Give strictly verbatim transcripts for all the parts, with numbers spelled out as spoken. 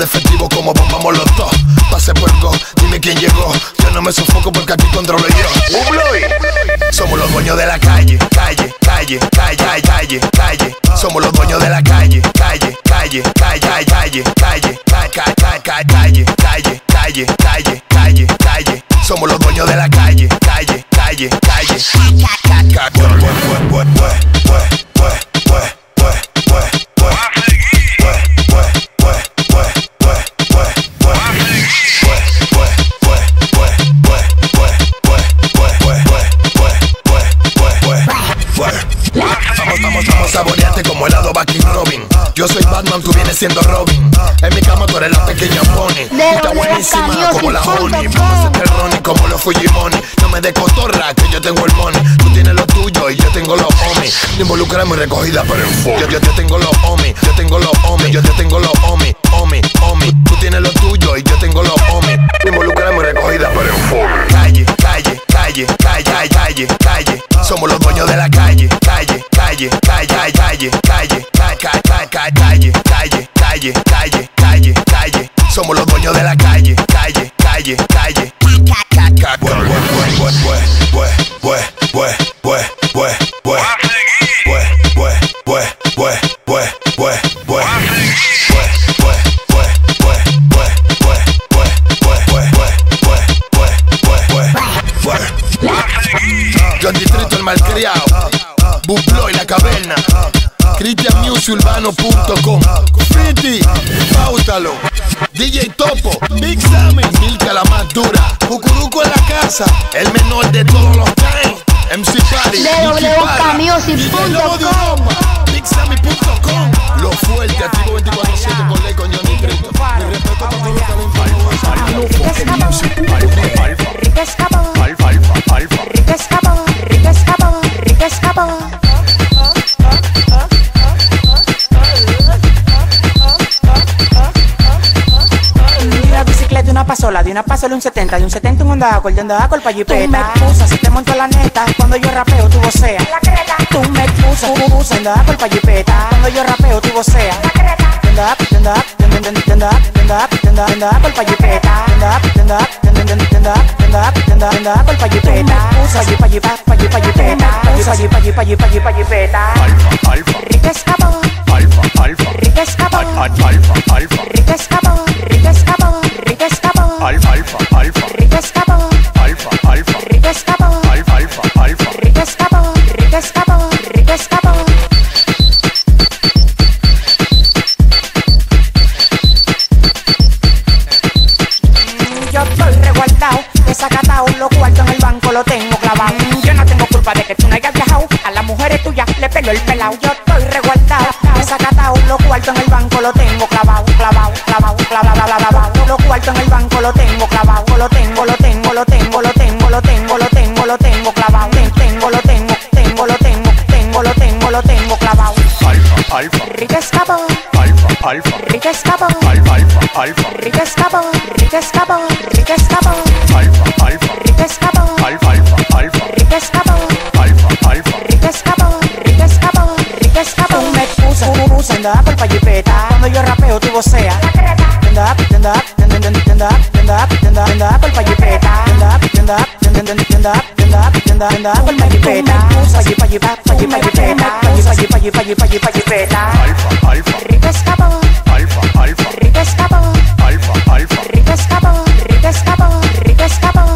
de efectivo como bombamos los dos. Pase puerco, dime quién llegó. Yo no me sofoco porque aquí controlo yo. Ubloy. Somos los dueños de la calle, calle, calle, calle, calle, calle. Somos los dueños de la calle, calle, calle, calle, calle, calle, calle, calle, calle, calle, calle, calle, calle, calle. Somos los dueños de la calle, calle, calle, calle. Vamos, vamos, saborearte como helado Bakin Robin. Yo soy Batman, tú vienes siendo Robin. En mi cama tú eres la pequeña Pony. Está buenísima como la Honey. Vamos a hacer Ronnie como los Fujimoni. No me de cotorra que yo tengo el money. Tú tienes lo tuyo y yo tengo los homies. No involucramos recogida pero en full. Yo, yo, yo tengo los homies, yo tengo los homies. Yo, yo tengo los homies, homies, homies. Tú tienes lo tuyo y yo tengo los homies. No involucramos recogida pero en full. Calle, calle, calle, calle, calle, calle. Somos los dueños de la calle, calle, calle, calle, calle, calle, calle, calle, calle, calle, calle, calle, calle, calle. Somos los dueños de la calle, calle, calle, calle. John Distrito el malcriado, Ubloy la caverna, cristian music urbano punto com, Fiti, Pautalo, D J Topo, Big Sammy, Milka la más dura, Cucuruco en la casa, el menor de todos los times, M C Party, w w w punto music punto com, Big Sammy punto com, lo fuerte, activo veinticuatro siete con ley con John Distrito. Mi respeto para todos los talentos. Una pasola, de una pasola un setenta, de un setenta un Honda Accord, de Honda Accord pa' jipeta. Tú me excusas si te monto la neta, cuando yo rapeo tú voceas. Tú me excusas, tú usas Honda Accord pa' jipeta, cuando yo rapeo tú voceas. Honda Accord, Honda Accord, Honda Accord, Honda Accord, Honda Accord pa' jipeta. Honda Accord, Honda Accord, Honda Accord, Honda Accord pa' jipeta. Usa pa' jipeta, pa' jipeta, pa' jipeta, pa' jipeta, pa' jipeta. Alfa, alfa, Rica escapó, alfa, alfa, rica escapó, alfa, alfa, rica escapó, rica escapó, rica escapó. alfa, alfa, alfa, Rica escapó, alfa, alfa, rica escapó, alfa, alfa, alfa. rica escapó, rica escapó, rica escapó. Yo estoy resguardado, desacatado, los cuartos en el banco lo tengo clavado. Yo no tengo culpa de que tú no hayas viajado, a las mujeres tuyas le pelo el pelao. Yo estoy resguardado, desacatado, los cuartos en el banco lo tengo clavado, clavado, clavado, clavado, clavado. Los cuartos en el banco lo tengo clavado, lo tengo, lo tengo, lo tengo, lo tengo, lo tengo, lo tengo, lo tengo clavado. Tengo, lo tengo, tengo, lo tengo, tengo, lo tengo, lo tengo clavado. Alfa, alfa, Rica escapó, alfa, alfa, rica escapó, alfa, alfa, alfa, rica escapó, rica escapó, rica escapó, alfa, alfa, rica escapó, alfa, alfa, alfa, rica escapó, alfa, alfa. rica escapó, rica escapó, rica escapó. Tú me excusas, tú usas Honda Accord pa' jipeta, cuando yo rapeo tú voceas. Honda Accord, Honda Accord, Honda Accord, Honda Accord, Honda Accord pa' jipeta. Honda Accord, Honda Accord, Honda Accord, Honda Accord pa' jipeta. Pa' jipeta, pa' jipeta, pa' jipeta, pa' jipeta, pa' jipeta. Alfa, alfa, Rica escapó, alfa, alfa, rica escapó, alfa, alfa. rica escapó, rica escapó, rica escapó.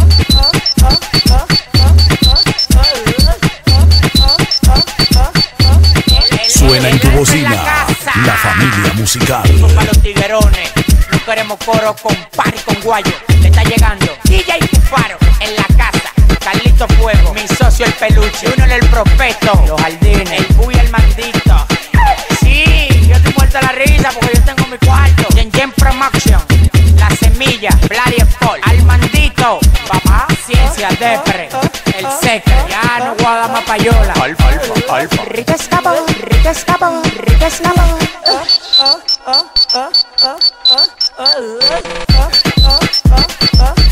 Suena en tu bocina, la familia musical. Para los tiguerones, no queremos coro con party con guayo. Le está llegando D J Faro en la casa. Carlito Fuego, mi socio el peluche, uno el prospecto, los jardines, el buy y el mandito. Sí, yo estoy muerto a la risa porque yo tengo mi cuarto. Yen Yen Promotion, La Semilla, Bloody Paul, al mandito, papá, Ciencia Depre, el seco, ya no voy a dar más payola. Alfa, alfa, alfa. Rica escapó, rica escapó, rica escapó. Oh, oh, oh, oh, oh, oh, oh, oh, oh, oh.